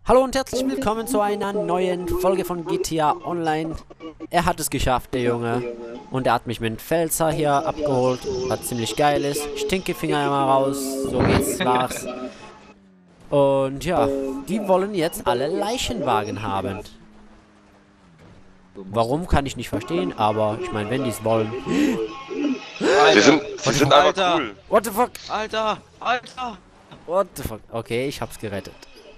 Hallo und herzlich willkommen zu einer neuen Folge von GTA Online. Er hat es geschafft, der Junge. Und er hat mich mit dem Pfälzer hier abgeholt, was ziemlich geil ist. Stinkefinger mal raus, so geht's war's. Und ja, die wollen jetzt alle Leichenwagen haben. Warum, kann ich nicht verstehen, aber ich meine, wenn die es wollen. Sie sind einfach cool. What the fuck? Alter! What the fuck? Okay, ich hab's gerettet.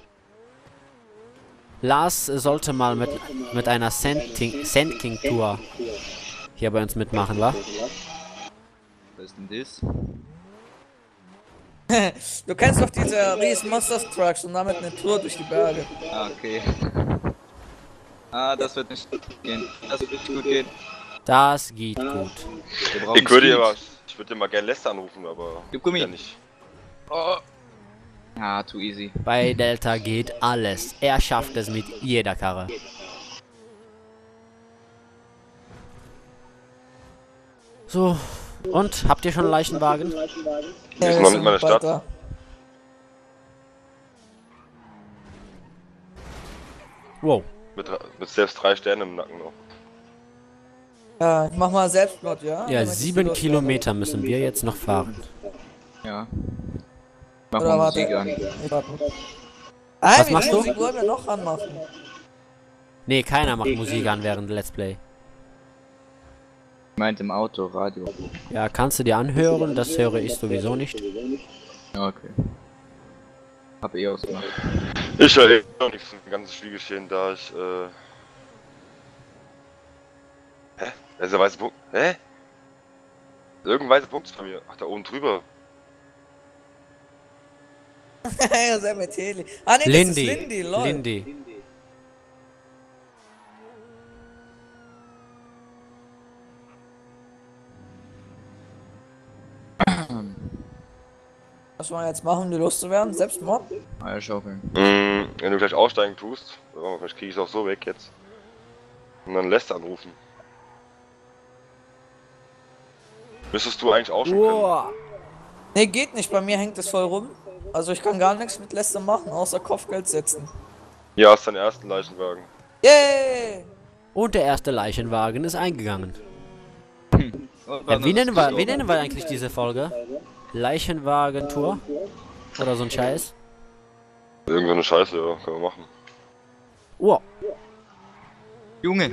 Lars sollte mal mit einer Sand King Tour hier bei uns mitmachen, wa? Was ist denn das? Du kennst doch diese riesen Monster Trucks und damit eine Tour durch die Berge. Ah, okay. Ah, das wird nicht gehen. Das wird nicht gut gehen. Das geht gut. Wir brauchen Ich würde Speed. dir mal gerne Lester anrufen, aber Gib Gummi. ja nicht. Oh. Ah, too easy. Bei Delta geht alles. Er schafft es mit jeder Karre. So, und habt ihr schon einen Leichenwagen? Wir sind noch mit meiner Stadt. weiter. Wow. Mit selbst 3 Sternen im Nacken noch. Ja, ich mach mal Selbstmord, ja? Ja, Damit ich 7 die Kilometer müssen wir jetzt noch fahren. Ja. Mach Oder mal warte. Musik an. Ich warte. Was Wie machst viel du? Musik wollen wir noch anmachen? Nee, keiner macht Musik an während Let's Play. Meint im Auto, Radio. Ja, kannst du dir anhören? Das höre ich sowieso nicht. Ja, okay. Hab eh ausgemacht. Ich höre noch nichts vom ganzen Spielgeschehen, da ich, Hä? Da ist der weiße Punkt. Hä? Irgendein weißer Punkt ist bei mir. Ach, da oben drüber. Ja, sehr mit Heli. Ah, nee, Lindy. das ist Lindy, lol. Lindy. Was wollen wir jetzt machen, um die loszuwerden? Selbstmord? Eier schaufeln. Wenn du gleich aussteigen tust, vielleicht krieg ich es auch so weg jetzt. Und dann Lester anrufen. Müsstest du eigentlich auch schon können. Wow. Nee, geht nicht. Bei mir hängt es voll rum. Also ich kann gar nichts mit Lester machen, außer Kopfgeld setzen. Hier hast du deinen ersten Leichenwagen. Yay! Und der erste Leichenwagen ist eingegangen. Oh, Ja, wie nennen wir eigentlich diese Folge? Leichenwagen-Tour? Oder so ein Scheiß? Irgend so eine Scheiße, ja, können wir machen. Wow. Junge!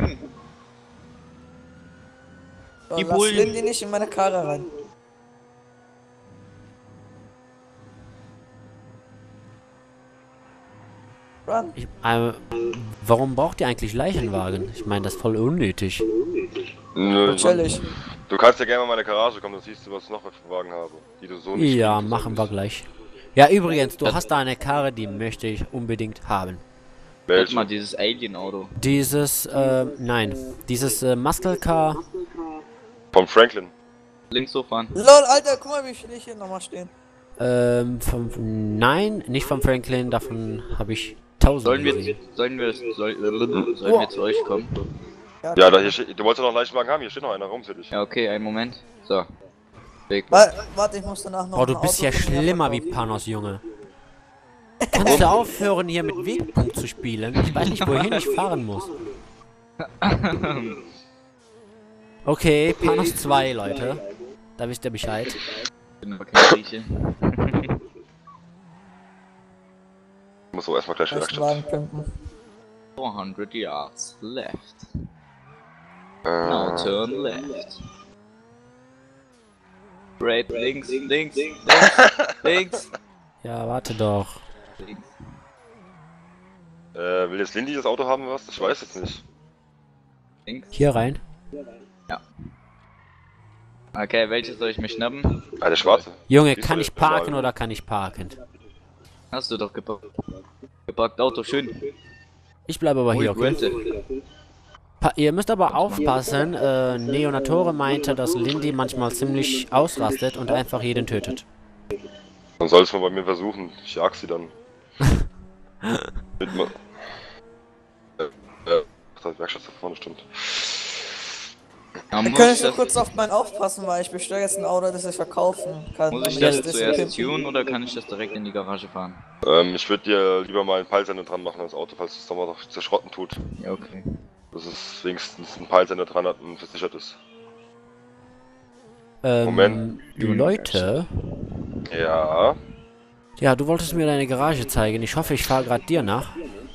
So, Die lass Bullen. Lindy nicht in meine Karre rein. Run. Warum braucht ihr eigentlich Leichenwagen? Ich meine, das ist voll unnötig. Nö, Chillig. du kannst ja gerne mal in meine Garage kommen, dann siehst du, was ich noch für Wagen habe. Die du so nicht Ja, spielst, machen wir eigentlich. gleich. Ja, übrigens, du hast da eine Karre, die möchte ich unbedingt haben. Warte Welche? mal, dieses Alien-Auto. Dieses, nein. Dieses, Muscle Car. Von Franklin. Links hochfahren. Lol, Alter, guck mal, wie viele hier nochmal stehen. Nein, nicht von Franklin, davon habe ich 1000 Sollen wir gesehen. zu euch kommen? Ja, da hier steht, du wolltest doch noch einen Leichenwagen haben, hier steht noch einer rum für dich. Ja, okay, einen Moment. So. Weg. Warte, ich muss danach noch. Oh, du ein bist Auto ja von mir schlimmer wie verkaufen. Panos, Junge. Kannst du aufhören, hier mit Wegpunkt zu spielen? Ich weiß nicht, wohin ich fahren muss. Okay, Panos 2, Leute. Da wisst ihr Bescheid. Ich bin aber kein Grieche. Ich muss so erstmal gleich Ersten Werkstatt. Wagen pimpen. 400 yards left. Now turn left. Right, links, links, links, links. Ja, warte doch. Links. Will jetzt Lindy das Auto haben, was? Ich weiß jetzt nicht. Links. Hier rein. Okay, welches soll ich mir schnappen? Ah, der schwarze. Junge, Siehst kann du, ich der blaue. parken oder kann ich parken? Hast du doch gepackt. Gepackt Auto, schön. Ich bleibe aber hier, okay? Rente. Ihr müsst aber aufpassen, Neonatore meinte, dass Lindy manchmal ziemlich ausrastet und einfach jeden tötet. Dann soll es mal bei mir versuchen. Ich jag sie dann. Mit mal. Werkstatt da vorne stimmt. Ja, Dann könntest du kurz auf meinen aufpassen, weil ich bestelle jetzt ein Auto, das ich verkaufen kann. muss ich damit das das zuerst pimpen. tunen oder kann ich das direkt in die Garage fahren? Ich würde dir lieber mal einen Peilsender dran machen, das Auto, falls es doch mal noch zerschrotten tut. Ja, okay. Dass es wenigstens ein Peilsender dran hat und versichert ist. Moment. Leute. Ja. Ja, du wolltest mir deine Garage zeigen. Ich hoffe, ich fahre gerade dir nach.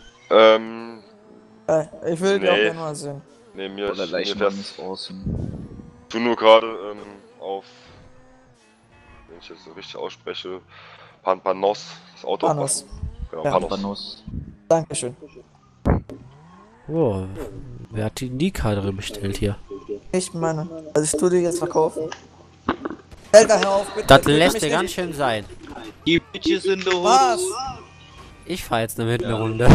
Ich will die auch Nee. gerne mal sehen. Nee, mir Oder mir Leichenwagen fährst ist awesome. du nur gerade auf, wenn ich das so richtig ausspreche, Panos, das Auto. Panos. Genau, Ja. Panos. Panos. Dankeschön. Oh, wer hat die Karte bestellt hier? Ich meine, also ich tue die jetzt verkaufen. Alter, hör auf, bitte. Das Bitte lässt mich dir ganz nicht- schön sein. Die Bitches in the Was? Ich fahre jetzt damit eine Runde.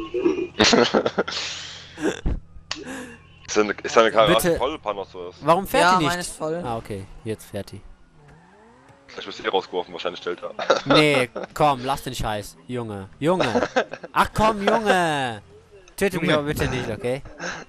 Ist deine Karre Bitte. voll, Panos, oder was? Warum fährt Ja, die meine nicht? ist voll. Ah, okay, jetzt fährt die. Vielleicht bist du rausgeworfen, wahrscheinlich stellt er. Nee, komm, lass den Scheiß. Junge, Junge. Ach komm, Junge. Töte mich aber bitte nicht, okay?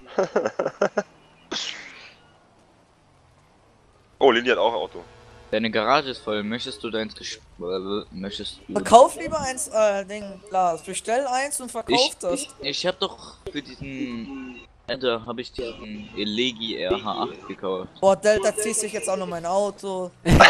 Oh, Lini hat auch ein Auto. Deine Garage ist voll. Möchtest du möchtest du... Verkauf lieber eins, Ding, Lars. Bestell eins und verkauf das. Ich hab doch für diesen... Alter, habe ich diesen Elegi RH8 gekauft. Boah, Delta ziehst sich jetzt auch noch mein Auto.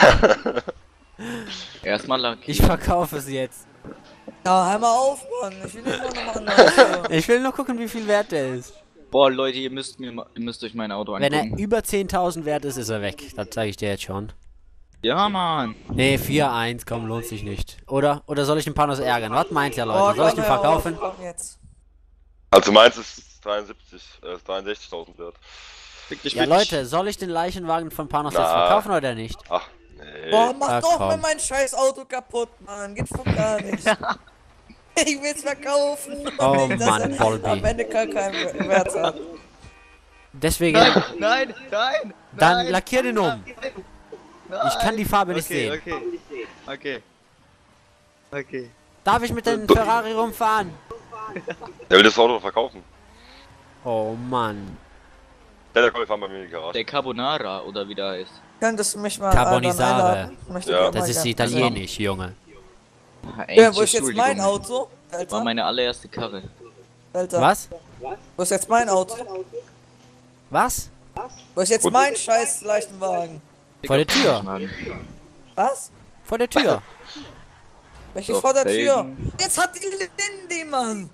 Erstmal lackieren. Ich verkaufe es jetzt. Ja, hör mal auf, Mann. Ich will nicht noch mal ein Auto. Ich will nur gucken, wie viel wert der ist. Boah, Leute, ihr müsst euch mein Auto Wenn er angucken. über 10.000 wert ist, ist er weg. Das sage ich dir jetzt schon. Ja, Mann. Nee, 4-1, komm, lohnt sich nicht. Oder soll ich den Panos ärgern? Was meint ihr, Boah, Leute? Soll ich den komm, hör auf, verkaufen? komm jetzt. Also meins ist 63.000 wert. Fick dich, Ja, Bitch. Leute, soll ich den Leichenwagen von Panos jetzt Na. verkaufen oder nicht? Ach, nee. Boah, mach Ah, doch komm. mal mein scheiß Auto kaputt, Mann. Gibt's doch gar nicht. Ich will's verkaufen. Oh Nicht, dass Mann, er Volby. am Ende keinen Wert hat. Deswegen, Nein, nein, dann nein, lackier den um. Ich kann die Farbe nicht sehen. Okay. Darf ich mit dem Ferrari rumfahren? Der will das Auto verkaufen. Oh Mann. Der kommt, wir fahren bei mir in die Garage. Der Carbonara, oder wie der heißt. Könntest du mich mal Carbonizare. einladen? Möchte Ja. ich Das mal ist gerne italienisch, Junge. Ja, wo ist jetzt mein Auto? War Alter, meine allererste Karre. Alter. Was? Wo ist jetzt mein Auto? Was? Wo ist jetzt mein scheiß leichten Wagen? Vor der Tür. Was? Vor der Tür. Welche Doch, vor der Tür? Felgen. Jetzt hat die Lindy, Mann!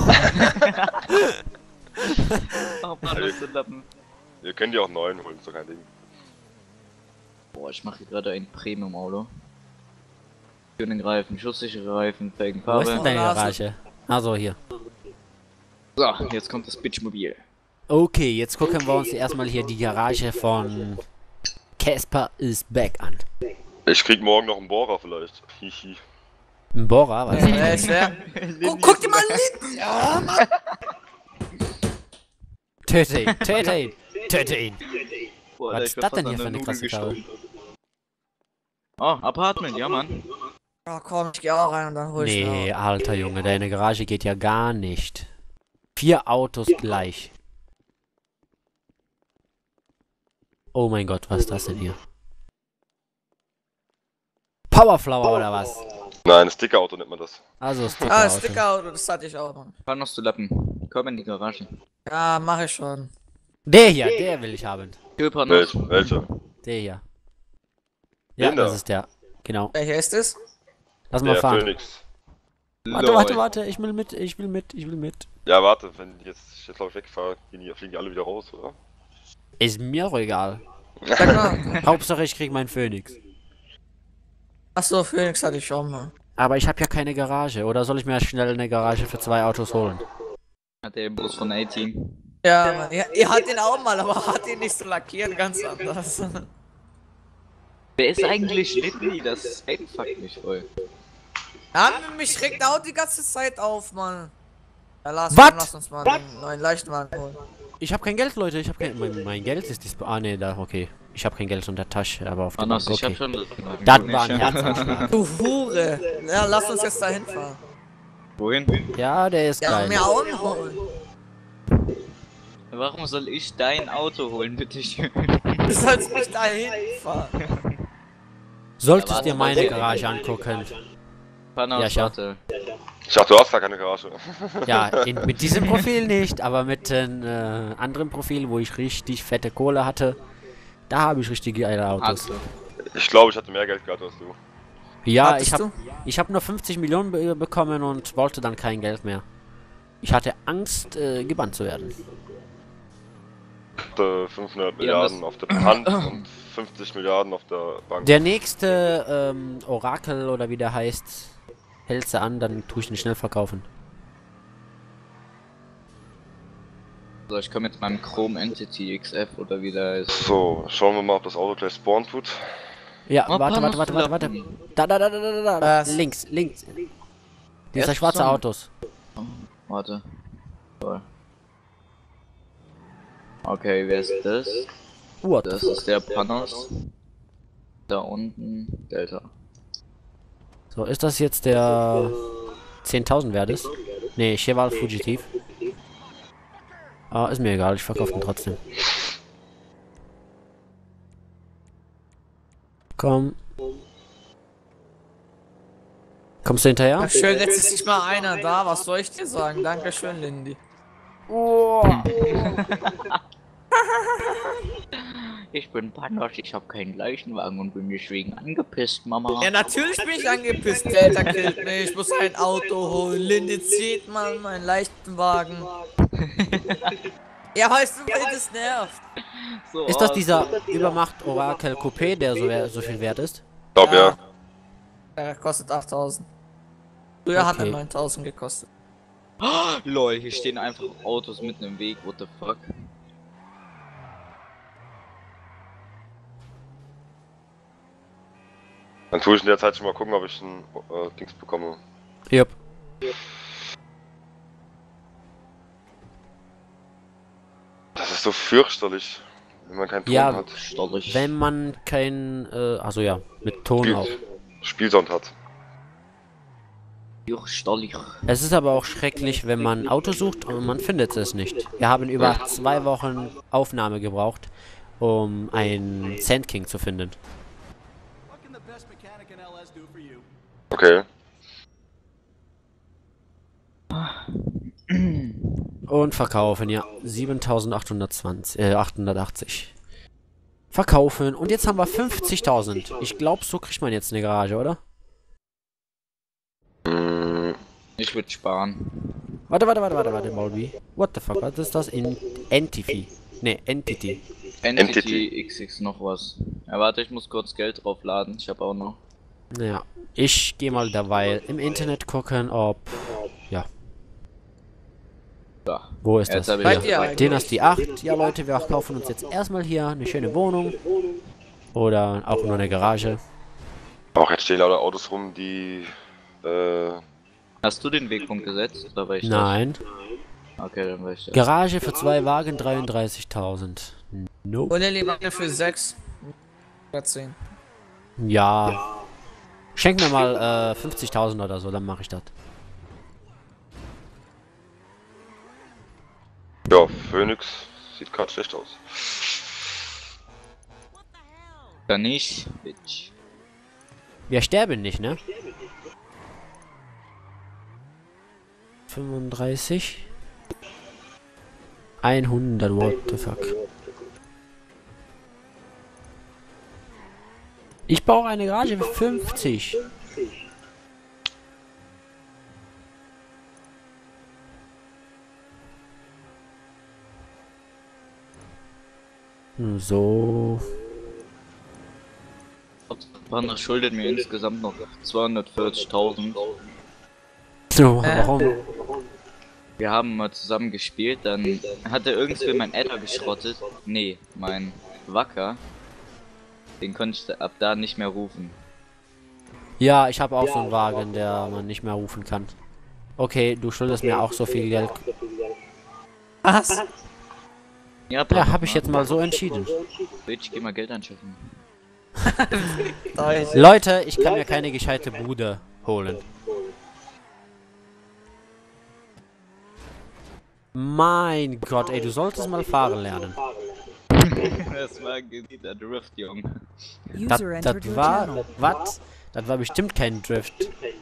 Oh Mann, was für Lappen. Wir können die auch neuen holen, ist doch kein Ding. Boah, ich mache hier gerade ein Premium-Auto. Schönen Reifen, schusssichere Reifen, Wo ist denn Felgenfarbe. deine Garage? Also hier. So, jetzt kommt das Bitchmobil. Okay, jetzt gucken wir uns erstmal hier die Garage von Casper is back an. Ich krieg morgen noch einen Bohrer vielleicht. Hihi. Ein Bohrer, was? Guck dir mal Lindy! Ja, Mann! Töte ihn, töte ihn, töte ihn. Boah, Was Alter, ist ich bin das fast denn an hier für der eine Nudel krasse Karre? gestorben. Oh, Apartment, ja Mann. Ja, komm, ich geh auch rein und dann hol ich Nee, mir alter Junge, deine Garage geht ja gar nicht. 4 Autos gleich. Oh mein Gott, was ist das denn hier? Powerflower oder was? Nein, Sticker-Auto nennt man das. Also Ah, Sticker-Auto. Sticker-Auto, das hatte ich auch, Mann. Fahr noch zu Lappen. Komm in die Garage. Ja, mach ich schon. Der hier, der will ich haben. Köpernuss. Welcher? Der hier. Ja, Den da? das ist der. Genau. Welcher ist es? Lass mal Der fahren. Phoenix. Warte, ich will mit, ich will mit. Ja, warte, wenn ich jetzt glaube ich wegfahre, fliegen die alle wieder raus, oder? Ist mir auch egal. Sag mal. Hauptsache ich krieg meinen Phoenix. Achso, Phoenix hatte ich schon mal. Aber ich habe ja keine Garage. Oder soll ich mir schnell eine Garage für 2 Autos holen? Hat der Bus von A-Team. Ja, Mann. Ihr hat den auch mal, aber hat ihn nicht so lackiert, ganz anders. Wer ist eigentlich Lidley? Das fuckt mich voll. Ja, mich regt auch die ganze Zeit auf, Mann. Ja, lass uns mal einen neuen Leichtwagen holen. Ich habe kein Geld, Leute. Ich habe kein... Mein Geld ist dispo... Ah, nee, da, okay. Ich habe kein Geld in der Tasche, aber auf der Anders, Bank, ich hab okay. schon... Das war ein Herzanschlag. Du Hure. Ja, lass uns jetzt dahin fahren. Wohin? Ja, der ist Ja, geil. mir auch noch holen. Warum soll ich dein Auto holen, bitte schön? Du sollst mich dahin fahren. Solltest Ja, dir warte, meine warte. Garage angucken. Panos, Ja, warte. Ich dachte, du hast gar keine Garage. Ja, mit diesem Profil nicht, aber mit den anderen Profilen, wo ich richtig fette Kohle hatte, da habe ich richtig geile Autos. Hast du. Ich glaube, ich hatte mehr Geld gehabt als du. Ja, Hattest du? ich hab nur 50 Millionen bekommen und wollte dann kein Geld mehr. Ich hatte Angst, gebannt zu werden. Ich hatte 500 Ja, Milliarden auf der Hand und 50 Milliarden auf der Bank. Der nächste Orakel oder wie der heißt, hält sie an, dann tue ich ihn schnell verkaufen. So, ich komme mit meinem Chrome Entity XF oder wie der heißt. So, schauen wir mal, ob das Auto gleich spawnen tut. Ja, Oh, warte. Panos, Da. Was? Links. Dieser Erst schwarze zusammen. Autos. Warte. So. Okay, wer ist das? What? Das ist der Panos. Da unten Delta. So, ist das jetzt der 10.000 wert ist? Nee, Cheval Fugitiv. Ah, ist mir egal, ich verkaufe ihn trotzdem. Komm. Kommst du hinterher? Ach, schön, jetzt ist nicht mal einer da. Was soll ich dir sagen? Dankeschön, Lindy. Ich bin Panos, ich habe keinen Leichenwagen und bin deswegen angepisst, Mama. Ja, natürlich bin ich angepisst. Delta killt mich. Ich muss ein Auto holen. Lindy zieht mal meinen leichten Wagen. Ja, weißt du, weil das nervt. So, Ist das dieser Übermacht Orakel Coupé, der so viel wert ist? Ich glaube, ja. Der kostet 8000. Früher hat er Okay. 9000 gekostet. Lol, hier stehen einfach Autos mitten im Weg, what the fuck. Dann tue ich in der Zeit schon mal gucken, ob ich ein Dings bekomme. Jupp. Das ist so fürchterlich, wenn man keinen Ton Ja, hat. Stollig. wenn man kein, also ja, mit Ton auch. Spielsound hat. Stollig. Es ist aber auch schrecklich, wenn man ein Auto sucht und man findet es nicht. Wir haben über 2 Wochen Aufnahme gebraucht, um einen Sand King zu finden. Okay. Und verkaufen, ja. 880. Verkaufen. Und jetzt haben wir 50.000. Ich glaube, so kriegt man jetzt eine Garage, oder? Ich würde sparen. Warte, Maulby. What the fuck, was ist das? Entity. Ne, Entity. Entity XX noch was. Ja, warte, ich muss kurz Geld draufladen. Ich habe auch noch. Naja, ich gehe mal derweil im Internet gucken, ob... Ja, Ja. wo ist Jetzt das? hab ich Bei das dir frei. eigentlich. Dynasty 8. Ja, Leute, wir kaufen uns jetzt erstmal hier eine schöne Wohnung. Oder auch nur eine Garage. Auch jetzt stehen lauter Autos rum, die Hast du den Wegpunkt gesetzt? Oder war ich Nein. das? Okay, dann war ich das. Garage für 2 Wagen 33.000. Nope. Oder lieber eine für 6. Oder 10. Ja. Schenk mir mal 50.000 oder so, dann mache ich das. ja, Phoenix sieht gerade schlecht aus. Dann nicht, Bitch. Wir sterben nicht, ne? 35. 100, what the fuck. Ich brauche eine Garage für 50. So. Panos schuldet mir insgesamt noch 240.000. So, warum? Wir haben mal zusammen gespielt, dann hatte irgendwie mein Adder geschrottet. Nee, mein Wacker. Den konnte ich ab da nicht mehr rufen. Ja, ich habe auch so einen Wagen, der man nicht mehr rufen kann. Okay, du schuldest mir auch so viel Geld. Was? Ja, Ja, habe ich jetzt mal so entschieden. Bitch, geh mal Geld anschaffen. Leute, ich kann mir keine gescheite Bude holen. Mein Gott, ey, du solltest mal fahren lernen. Das war ein gesiegter Drift, Junge. Das war... Was? Das war bestimmt kein Drift.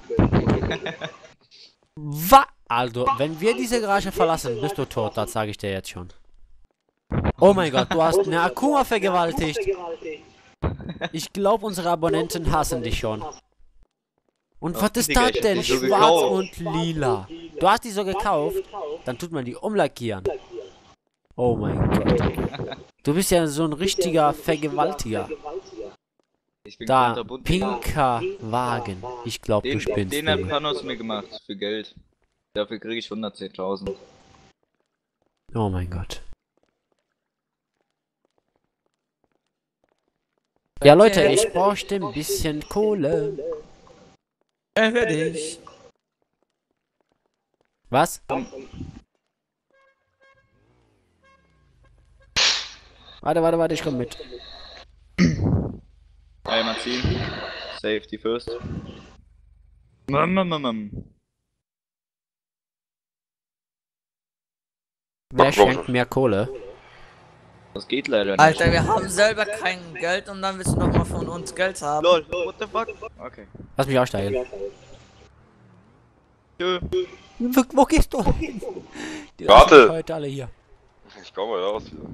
Was? Also, wenn wir diese Garage verlassen, bist du tot, das sage ich dir jetzt schon. Oh mein Gott, du hast eine Akuma vergewaltigt. Ich glaube, unsere Abonnenten hassen dich schon. Und was ist das denn? Schwarz und lila. Du hast die so gekauft? Dann tut man die umlackieren. Oh mein Gott. Du bist ja so ein richtiger Vergewaltiger. Ich bin Da, kunterbunt. pinker Wagen. Ich glaube, du spinnst. Den hat Panos mir gemacht, für Geld. Dafür kriege ich 110.000. Oh mein Gott. Ja Leute, ich bräuchte ein bisschen Kohle. Für dich. Was? Warte, ich komm mit. Einmal ziehen. Safety first. Wer schenkt mehr Kohle? Das geht leider nicht. Alter, wir haben selber kein Geld und dann willst du noch mal von uns Geld haben. Lol, what the fuck? Okay. Lass mich aussteigen. Tschö. Wo gehst du hin? Die Warte. lassen mich heute alle hier. Ich komme mal raus wieder.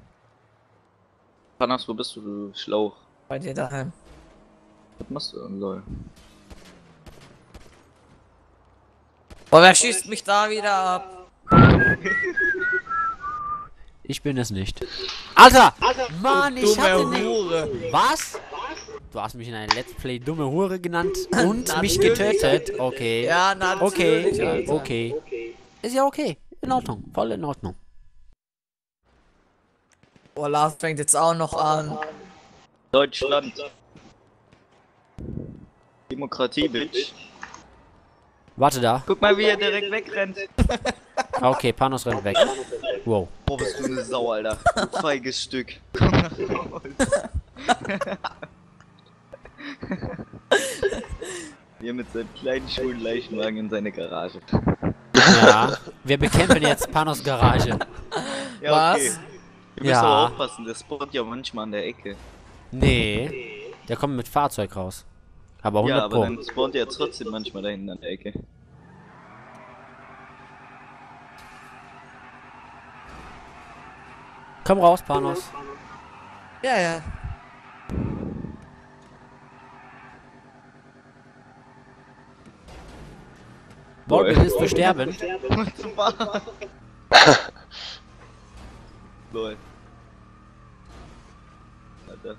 Panos, wo bist du, du Schlauch? Bei dir daheim. Was machst du denn, lol? Boah, wer schießt mich da wieder ab? Ich bin es nicht. Alter! Mann, ich hatte nicht... Was? Du hast mich in einem Let's Play dumme Hure genannt und mich getötet. Okay. Ja, natürlich. Okay, Alter. okay. Ist ja okay. In Ordnung. Voll in Ordnung. Boah, Lars fängt jetzt auch noch an. Deutschland. Demokratie, Bitch. Warte da. Guck mal, wie er direkt wegrennt. Okay, Panos rennt weg. Wow. Boah, bist du eine Sau, Alter. Du feiges Stück. Komm nach Hause. Wie er mit seinem kleinen schwulen Leichenwagen in seine Garage. Ja. Wir bekämpfen jetzt Panos Garage. Ja, okay. Was? Ihr müsst Ja. aber aufpassen, der spawnt ja manchmal an der Ecke. Nee. Der kommt mit Fahrzeug raus. Aber 100 Ja, aber Pro. dann spawnt er trotzdem manchmal da hinten an der Ecke. Komm raus, Panos. Ja, ja. Wollt, willst du sterben? Lol. Alter.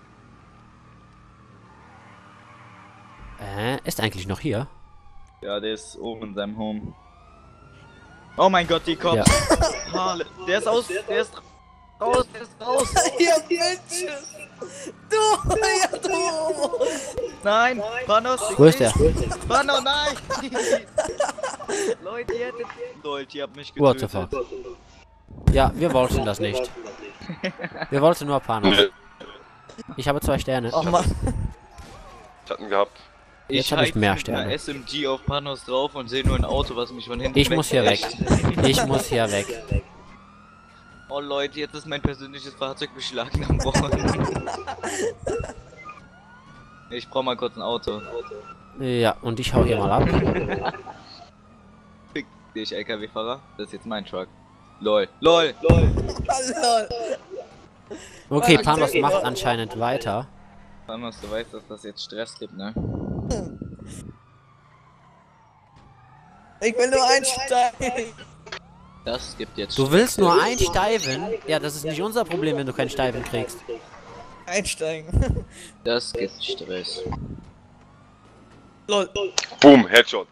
Ist eigentlich noch hier? Ja, der ist oben in seinem Home. Oh mein Gott, die kommt. Ja. Harle. Der ist aus, der ist raus, der ist raus. Ihr Bitches! Du! Ja, du! Nein, Panos. Wo ist der? Pano, nein! Leute, ihr hättet... Leute, ihr habt mich What the getötet. fuck? Ja, wir wollten das nicht. Wir wollten nur Panos. Nee, Ich habe 2 Sterne. Oh Mann. ich hatte ihn gehabt. Jetzt hab ich heiz mehr mit einer Sterne. SMG auf Panos drauf und sehe nur ein Auto, was mich von hinten Ich muss hier weg. wegfährt. Ich muss hier weg. Oh Leute, jetzt ist mein persönliches Fahrzeug beschlagnahmt worden. Ich brauche mal kurz ein Auto. Ja, und ich hau hier mal ab. Fick dich, LKW-Fahrer. Das ist jetzt mein Truck. LOL. LOL! Okay, Panos macht anscheinend weiter. Panos, du weißt, dass das jetzt Stress gibt, ne? Ich will nur einsteigen. Das gibt jetzt Du willst nur einsteifen? Ja, das ist nicht unser Problem, wenn du keinen Steifen kriegst. Einsteigen. Das gibt Stress. Lol. Boom, Headshot.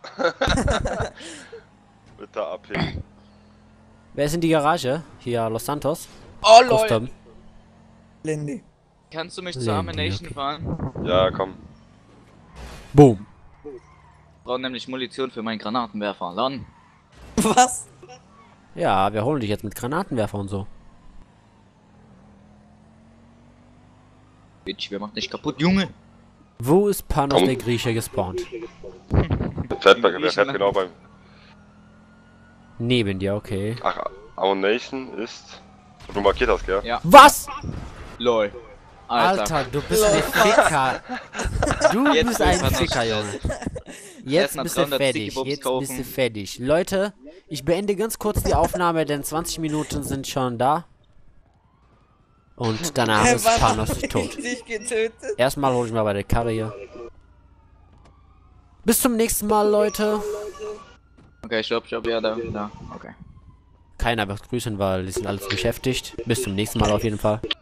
Bitte abheben. Wer ist in die Garage? Hier, Los Santos. Oh lol. Custom. Lindy. Kannst du mich zur Amination okay. fahren? Ja, komm. Boom. Ich brauche nämlich Munition für meinen Granatenwerfer. Dann. Was? Ja, wir holen dich jetzt mit Granatenwerfer und so. Bitch, wer macht dich kaputt, Junge? Wo ist Panos Komm. der Grieche gespawnt? Der fährt genau beim. Neben dir, okay. Ach, Ammunition ist. Du markiert hast, gell? Ja. Was? Lol. Alter, du bist ein Ficker. Du Jetzt bist will ich ein mal noch Ficker, Junge. Jetzt mal bist du 300 fertig. Sticky-Bobs Jetzt kaufen. bist du fertig. Leute, ich beende ganz kurz die Aufnahme, denn 20 Minuten sind schon da. Und danach ist Panos tot. Dich getötet. Erstmal hole ich mal bei der Karre hier. Bis zum nächsten Mal, Leute. Okay, stopp, ja, da. Okay. Keiner wird grüßen, weil die sind alles beschäftigt. Bis zum nächsten Mal auf jeden Fall.